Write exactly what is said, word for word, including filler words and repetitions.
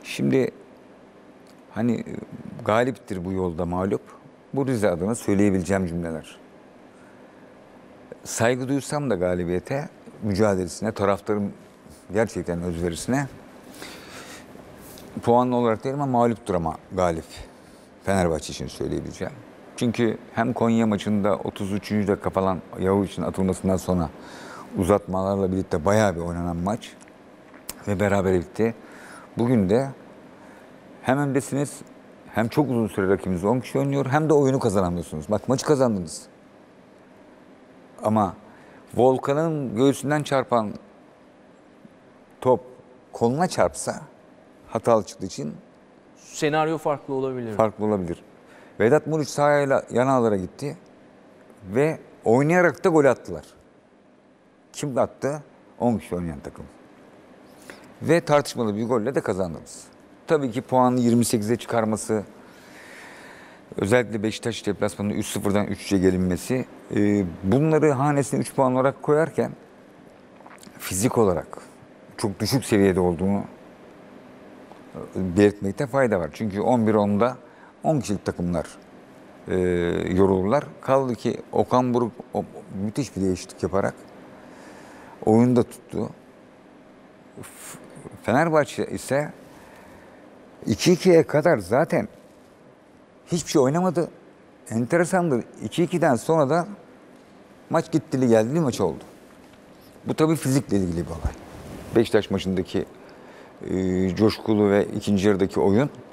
Şimdi hani galiptir bu yolda mağlup. Bu Rize adına söyleyebileceğim cümleler. Saygı duysam da galibiyete, mücadelesine, taraftarın gerçekten özverisine puanlı olarak değil ama mağluptur ama galip. Fenerbahçe için söyleyebileceğim. Çünkü hem Konya maçında otuz üçüncü dakika falan Yavuç'un atılmasından sonra uzatmalarla birlikte bayağı bir oynanan maç ve berabere bitti. Bugün de hem öndesiniz hem çok uzun süre rakibiniz on kişi oynuyor hem de oyunu kazanamıyorsunuz. Bak maçı kazandınız. Ama Volkan'ın göğsünden çarpan top koluna çarpsa hatalı çıktığı için Senaryo farklı olabilir. farklı olabilir. Vedat Muriç sahayla yanağlara gitti ve oynayarak da gol attılar. Kim attı? on kişi oynayan takım. Ve tartışmalı bir golle de kazandınız. Tabii ki puanı yirmi sekize çıkarması, özellikle Beşiktaş deplasmanında üç sıfırdan üç üçe gelinmesi, bunları hanesine üç puan olarak koyarken fizik olarak çok düşük seviyede olduğunu belirtmekte fayda var. Çünkü on bir onda on kişilik takımlar e, yorulurlar. Kaldı ki Okan Buruk o, müthiş bir değişiklik yaparak oyunu da tuttu. Fenerbahçe ise iki ikiye kadar zaten hiçbir şey oynamadı. Enteresandır. iki ikiden sonra da maç gittili geldi maç oldu. Bu tabii fizikle ilgili bir olay. Beşiktaş maçındaki e, coşkulu ve ikinci yarıdaki oyun